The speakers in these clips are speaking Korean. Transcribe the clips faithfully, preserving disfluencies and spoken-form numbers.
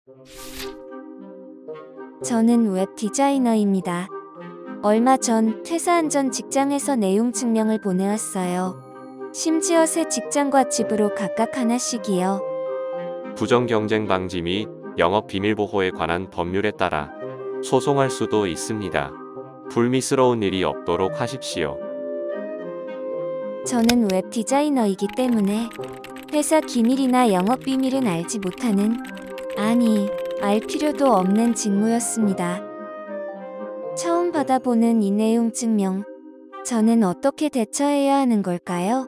저는 웹 디자이너입니다. 얼마 전 퇴사한 전 직장에서 내용 증명을 보내왔어요. 심지어 새 직장과 집으로 각각 하나씩이요. 부정경쟁 방지 및 영업 비밀 보호에 관한 법률에 따라 소송할 수도 있습니다. 불미스러운 일이 없도록 하십시오. 저는 웹 디자이너이기 때문에 회사 기밀이나 영업 비밀은 알지 못하는, 아니, 알 필요도 없는 직무였습니다. 처음 받아보는 이 내용 증명, 저는 어떻게 대처해야 하는 걸까요?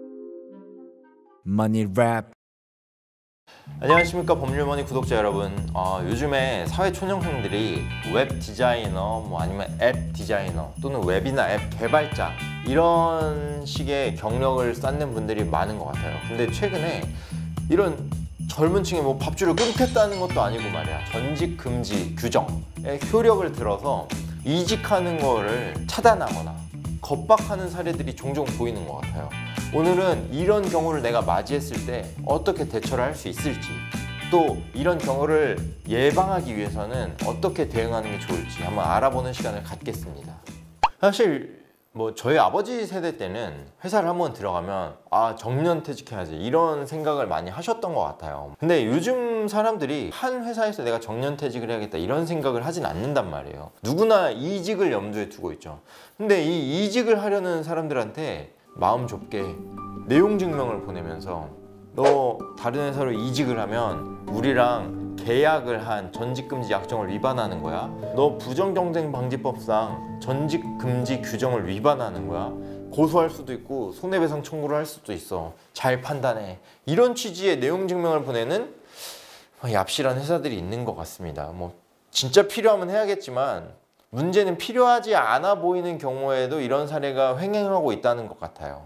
Money Rap. 안녕하십니까 법률머니 구독자 여러분. 어, 요즘에 사회 초년생들이 웹 디자이너 뭐 아니면 앱 디자이너 또는 웹이나 앱 개발자 이런 식의 경력을 쌓는 분들이 많은 것 같아요. 근데 최근에 이런 젊은 층에 뭐 밥줄을 끊겠다는 것도 아니고 말이야, 전직 금지 규정에 효력을 들어서 이직하는 거를 차단하거나 겁박하는 사례들이 종종 보이는 것 같아요. 오늘은 이런 경우를 내가 맞이했을 때 어떻게 대처를 할 수 있을지, 또 이런 경우를 예방하기 위해서는 어떻게 대응하는 게 좋을지 한번 알아보는 시간을 갖겠습니다. 사실 뭐 저희 아버지 세대 때는 회사를 한번 들어가면 아 정년퇴직해야지 이런 생각을 많이 하셨던 것 같아요. 근데 요즘 사람들이 한 회사에서 내가 정년퇴직을 해야겠다 이런 생각을 하진 않는단 말이에요. 누구나 이직을 염두에 두고 있죠. 근데 이 이직을 하려는 사람들한테 마음 좁게 내용 증명을 보내면서 너 다른 회사로 이직을 하면 우리랑 계약을 한 전직금지 약정을 위반하는 거야. 너 부정경쟁방지법상 전직금지 규정을 위반하는 거야. 고소할 수도 있고 손해배상 청구를 할 수도 있어. 잘 판단해. 이런 취지의 내용 증명을 보내는 얍실한 회사들이 있는 것 같습니다. 뭐 진짜 필요하면 해야겠지만 문제는 필요하지 않아 보이는 경우에도 이런 사례가 횡행하고 있다는 것 같아요.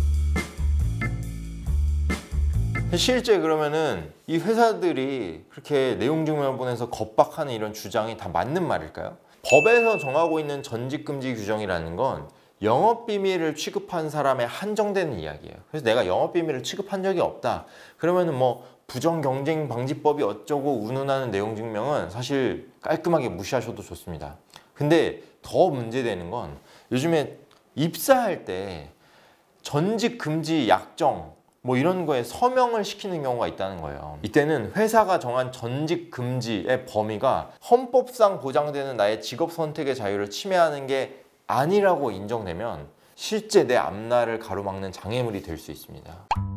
실제 그러면은 이 회사들이 그렇게 내용 증명을 보내서 겁박하는 이런 주장이 다 맞는 말일까요? 법에서 정하고 있는 전직금지 규정이라는 건 영업비밀을 취급한 사람에 한정되는 이야기예요. 그래서 내가 영업비밀을 취급한 적이 없다 그러면은 뭐 부정경쟁방지법이 어쩌고 운운하는 내용 증명은 사실 깔끔하게 무시하셔도 좋습니다. 근데 더 문제되는 건 요즘에 입사할 때 전직 금지 약정 뭐 이런 거에 서명을 시키는 경우가 있다는 거예요. 이때는 회사가 정한 전직 금지의 범위가 헌법상 보장되는 나의 직업 선택의 자유를 침해하는 게 아니라고 인정되면 실제 내 앞날을 가로막는 장애물이 될 수 있습니다.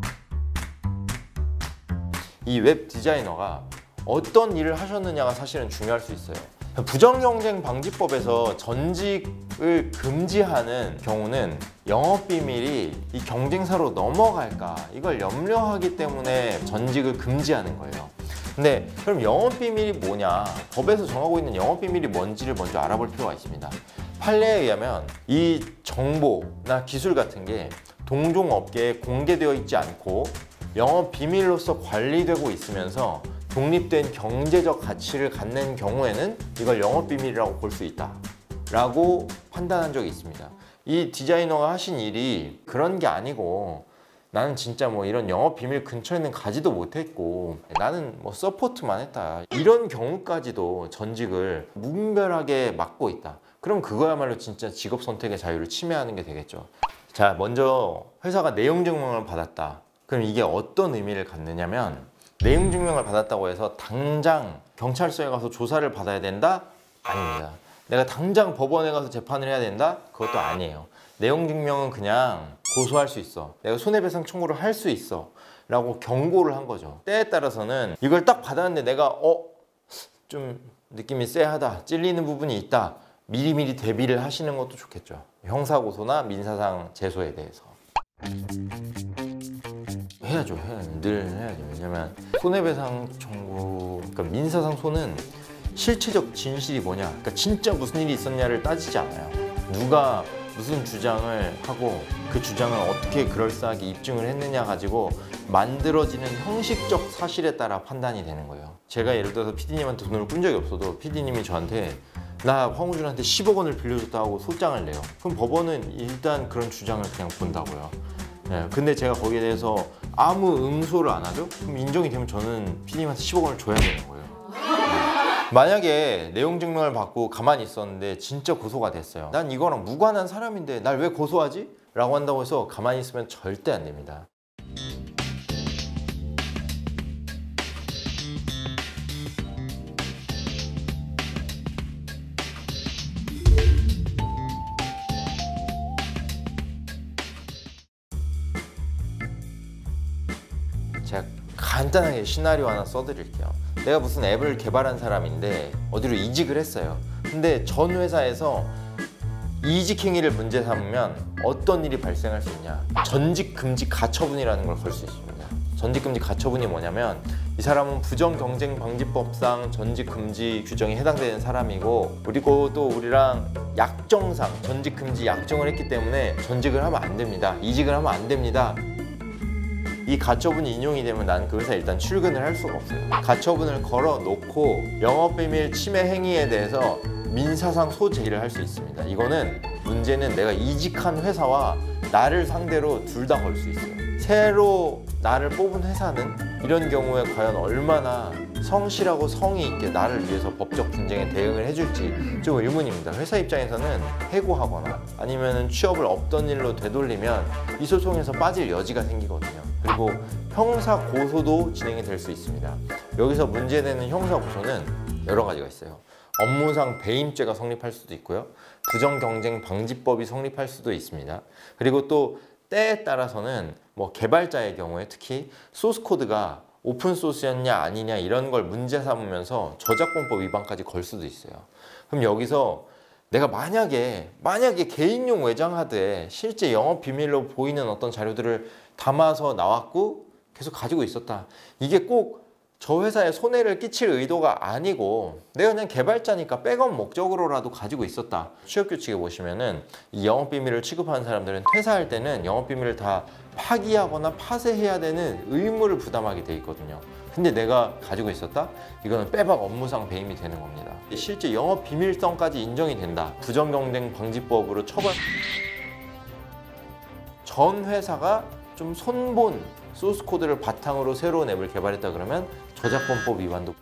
이 웹 디자이너가 어떤 일을 하셨느냐가 사실은 중요할 수 있어요. 부정경쟁방지법에서 전직을 금지하는 경우는 영업비밀이 이 경쟁사로 넘어갈까 이걸 염려하기 때문에 전직을 금지하는 거예요. 근데 그럼 영업비밀이 뭐냐, 법에서 정하고 있는 영업비밀이 뭔지를 먼저 알아볼 필요가 있습니다. 판례에 의하면 이 정보나 기술 같은 게 동종업계에 공개되어 있지 않고 영업비밀로서 관리되고 있으면서 독립된 경제적 가치를 갖는 경우에는 이걸 영업비밀이라고 볼 수 있다 라고 판단한 적이 있습니다. 이 디자이너가 하신 일이 그런 게 아니고 나는 진짜 뭐 이런 영업비밀 근처에는 가지도 못했고 나는 뭐 서포트만 했다 이런 경우까지도 전직을 무분별하게 막고 있다. 그럼 그거야말로 진짜 직업 선택의 자유를 침해하는 게 되겠죠. 자, 먼저 회사가 내용 증명을 받았다. 그럼 이게 어떤 의미를 갖느냐면 내용 증명을 받았다고 해서 당장 경찰서에 가서 조사를 받아야 된다? 아닙니다. 내가 당장 법원에 가서 재판을 해야 된다? 그것도 아니에요. 내용 증명은 그냥 고소할 수 있어. 내가 손해배상 청구를 할 수 있어. 라고 경고를 한 거죠. 때에 따라서는 이걸 딱 받았는데 내가 어? 좀 느낌이 쎄하다. 찔리는 부분이 있다. 미리미리 대비를 하시는 것도 좋겠죠. 형사고소나 민사상 제소에 대해서. 해야죠. 해야, 늘 해야죠. 왜냐면 손해배상 청구, 그러니까 민사상 소는 실체적 진실이 뭐냐, 그러니까 진짜 무슨 일이 있었냐를 따지지 않아요. 누가 무슨 주장을 하고 그 주장을 어떻게 그럴싸하게 입증을 했느냐 가지고 만들어지는 형식적 사실에 따라 판단이 되는 거예요. 제가 예를 들어서 피디님한테 돈을 꾼 적이 없어도 피디님이 저한테 나 황우준한테 십억 원을 빌려줬다 하고 소장을 내요. 그럼 법원은 일단 그런 주장을 그냥 본다고요. 네, 근데 제가 거기에 대해서 아무 응소를 안 하죠? 그럼 인정이 되면 저는 피디님한테 십억 원을 줘야 되는 거예요. 만약에 내용 증명을 받고 가만히 있었는데 진짜 고소가 됐어요. 난 이거랑 무관한 사람인데 날 왜 고소하지? 라고 한다고 해서 가만히 있으면 절대 안 됩니다. 제가 간단하게 시나리오 하나 써드릴게요. 내가 무슨 앱을 개발한 사람인데 어디로 이직을 했어요. 근데 전 회사에서 이직 행위를 문제 삼으면 어떤 일이 발생할 수 있냐? 전직 금지 가처분이라는 걸 걸 수 있습니다. 전직 금지 가처분이 뭐냐면 이 사람은 부정경쟁방지법상 전직 금지 규정에 해당되는 사람이고, 그리고 또 우리랑 약정상 전직 금지 약정을 했기 때문에 전직을 하면 안 됩니다. 이직을 하면 안 됩니다. 이 가처분이 인용이 되면 나는 그 회사에 일단 출근을 할 수가 없어요. 가처분을 걸어 놓고 영업비밀 침해 행위에 대해서 민사상 소제의를 할 수 있습니다. 이거는 문제는 내가 이직한 회사와 나를 상대로 둘 다 걸 수 있어요. 새로 나를 뽑은 회사는 이런 경우에 과연 얼마나 성실하고 성의 있게 나를 위해서 법적 분쟁에 대응을 해줄지 좀 의문입니다. 회사 입장에서는 해고하거나 아니면 취업을 없던 일로 되돌리면 이 소송에서 빠질 여지가 생기거든요. 그리고 형사 고소도 진행이 될 수 있습니다. 여기서 문제되는 형사 고소는 여러 가지가 있어요. 업무상 배임죄가 성립할 수도 있고요. 부정경쟁방지법이 성립할 수도 있습니다. 그리고 또 때에 따라서는 뭐 개발자의 경우에 특히 소스코드가 오픈소스였냐 아니냐 이런 걸 문제 삼으면서 저작권법 위반까지 걸 수도 있어요. 그럼 여기서 내가 만약에 만약에 개인용 외장 하드에 실제 영업 비밀로 보이는 어떤 자료들을 담아서 나왔고 계속 가지고 있었다. 이게 꼭 저 회사에 손해를 끼칠 의도가 아니고 내가 그냥 개발자니까 백업 목적으로라도 가지고 있었다. 취업규칙에 보시면은 이 영업비밀을 취급하는 사람들은 퇴사할 때는 영업비밀을 다 파기하거나 파쇄해야 되는 의무를 부담하게 돼 있거든요. 근데 내가 가지고 있었다? 이거는 빼박 업무상 배임이 되는 겁니다. 실제 영업비밀성까지 인정이 된다. 부정경쟁방지법으로 처벌. 전 회사가 좀 손본 소스코드를 바탕으로 새로운 앱을 개발했다 그러면 저작권법 위반도.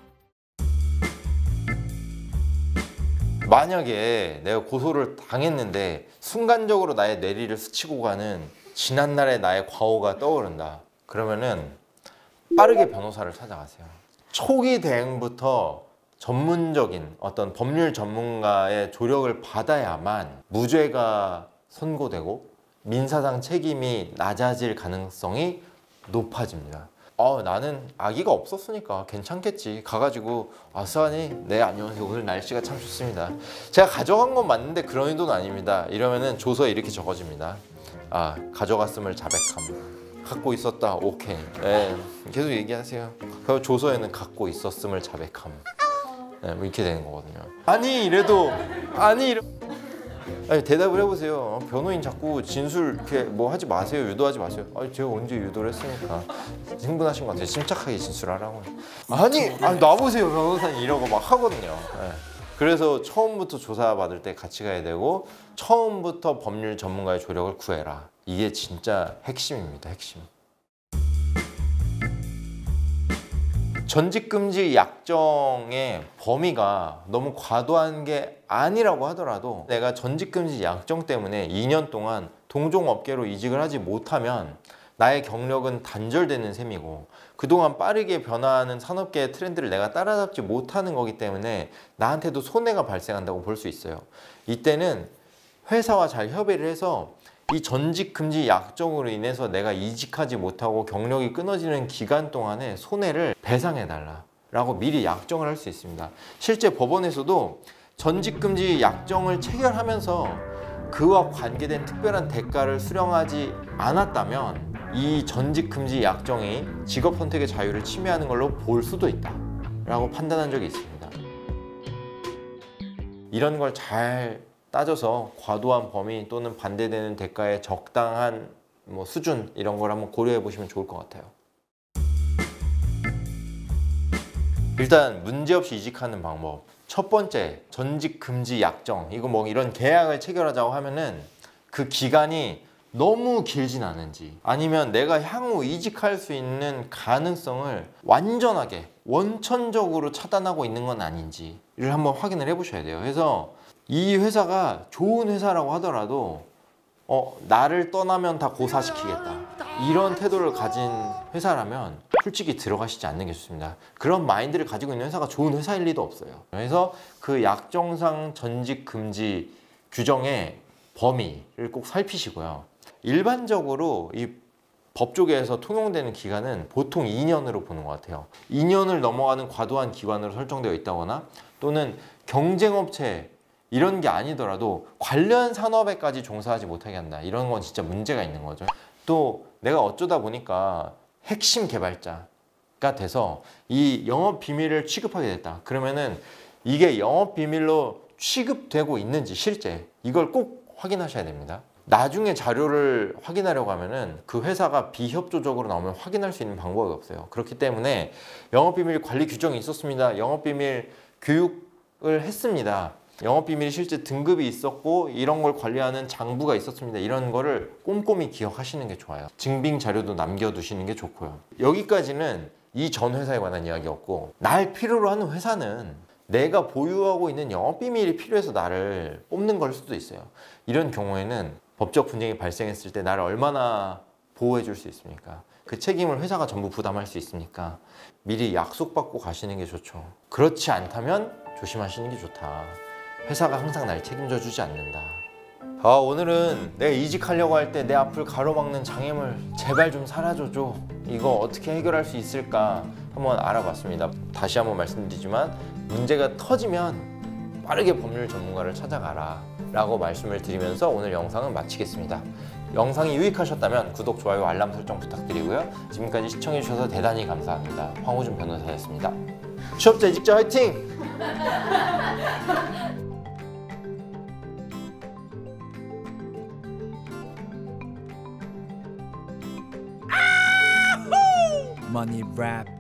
만약에 내가 고소를 당했는데 순간적으로 나의 뇌리를 스치고 가는 지난날의 나의 과오가 떠오른다. 그러면은 빠르게 변호사를 찾아가세요. 초기 대응부터 전문적인 어떤 법률 전문가의 조력을 받아야만 무죄가 선고되고 민사상 책임이 낮아질 가능성이 높아집니다. 어, 나는 아기가 없었으니까 괜찮겠지. 가가지고 아싸니 네 안녕하세요, 오늘 날씨가 참 좋습니다. 제가 가져간 건 맞는데 그런 의도는 아닙니다. 이러면은 조서에 이렇게 적어집니다. 아, 가져갔음을 자백함. 갖고 있었다. 오케이. 네, 계속 얘기하세요. 그 조서에는 갖고 있었음을 자백함. 네, 뭐 이렇게 되는 거거든요. 아니 이래도 아니 이래. 아니, 대답을 해보세요. 변호인 자꾸 진술 이렇게 뭐 하지 마세요. 유도하지 마세요. 아니 제가 언제 유도를 했으니까. 흥분하신 것 같아요. 침착하게 진술하라고. 아니, 아니 놔보세요 변호사님 이러고 막 하거든요. 네. 그래서 처음부터 조사받을 때 같이 가야 되고 처음부터 법률 전문가의 조력을 구해라. 이게 진짜 핵심입니다. 핵심. 전직금지 약정의 범위가 너무 과도한 게 아니라고 하더라도 내가 전직금지 약정 때문에 이 년 동안 동종업계로 이직을 하지 못하면 나의 경력은 단절되는 셈이고 그동안 빠르게 변화하는 산업계의 트렌드를 내가 따라잡지 못하는 거기 때문에 나한테도 손해가 발생한다고 볼 수 있어요. 이때는 회사와 잘 협의를 해서 이 전직금지 약정으로 인해서 내가 이직하지 못하고 경력이 끊어지는 기간 동안에 손해를 배상해달라 라고 미리 약정을 할 수 있습니다. 실제 법원에서도 전직금지 약정을 체결하면서 그와 관계된 특별한 대가를 수령하지 않았다면 이 전직금지 약정이 직업 선택의 자유를 침해하는 걸로 볼 수도 있다 라고 판단한 적이 있습니다. 이런 걸 잘 따져서 과도한 범위 또는 반대되는 대가의 적당한 뭐 수준 이런 걸 한번 고려해 보시면 좋을 것 같아요. 일단 문제없이 이직하는 방법. 첫 번째, 전직 금지 약정. 이거 뭐 이런 계약을 체결하자고 하면은 그 기간이 너무 길진 않은지, 아니면 내가 향후 이직할 수 있는 가능성을 완전하게 원천적으로 차단하고 있는 건 아닌지를 한번 확인을 해 보셔야 돼요. 그래서 이 회사가 좋은 회사라고 하더라도 어, 나를 떠나면 다 고사시키겠다, 이런 태도를 가진 회사라면 솔직히 들어가시지 않는 게 좋습니다. 그런 마인드를 가지고 있는 회사가 좋은 회사일 리도 없어요. 그래서 그 약정상 전직 금지 규정의 범위를 꼭 살피시고요. 일반적으로 이 법조계에서 통용되는 기간은 보통 이 년으로 보는 것 같아요. 이 년을 넘어가는 과도한 기간으로 설정되어 있다거나, 또는 경쟁업체 이런 게 아니더라도 관련 산업에까지 종사하지 못하게 한다, 이런 건 진짜 문제가 있는 거죠. 또 내가 어쩌다 보니까 핵심 개발자가 돼서 이 영업 비밀을 취급하게 됐다, 그러면은 이게 영업 비밀로 취급되고 있는지 실제 이걸 꼭 확인하셔야 됩니다. 나중에 자료를 확인하려고 하면은 그 회사가 비협조적으로 나오면 확인할 수 있는 방법이 없어요. 그렇기 때문에 영업비밀 관리 규정이 있었습니다, 영업비밀 교육을 했습니다, 영업비밀이 실제 등급이 있었고 이런 걸 관리하는 장부가 있었습니다, 이런 거를 꼼꼼히 기억하시는 게 좋아요. 증빙 자료도 남겨두시는 게 좋고요. 여기까지는 이 전 회사에 관한 이야기였고, 날 필요로 하는 회사는 내가 보유하고 있는 영업비밀이 필요해서 나를 뽑는 걸 수도 있어요. 이런 경우에는 법적 분쟁이 발생했을 때 나를 얼마나 보호해 줄 수 있습니까? 그 책임을 회사가 전부 부담할 수 있으니까 미리 약속받고 가시는 게 좋죠. 그렇지 않다면 조심하시는 게 좋다. 회사가 항상 날 책임져 주지 않는다. 아, 오늘은 내가 이직하려고 할 때 내 앞을 가로막는 장애물 제발 좀 사라져줘, 이거 어떻게 해결할 수 있을까 한번 알아봤습니다. 다시 한번 말씀드리지만 문제가 터지면 빠르게 법률 전문가를 찾아가라 라고 말씀을 드리면서 오늘 영상은 마치겠습니다. 영상이 유익하셨다면 구독, 좋아요, 알람 설정 부탁드리고요. 지금까지 시청해 주셔서 대단히 감사합니다. 황호준 변호사였습니다. 취업자 이직자 화이팅! Money rap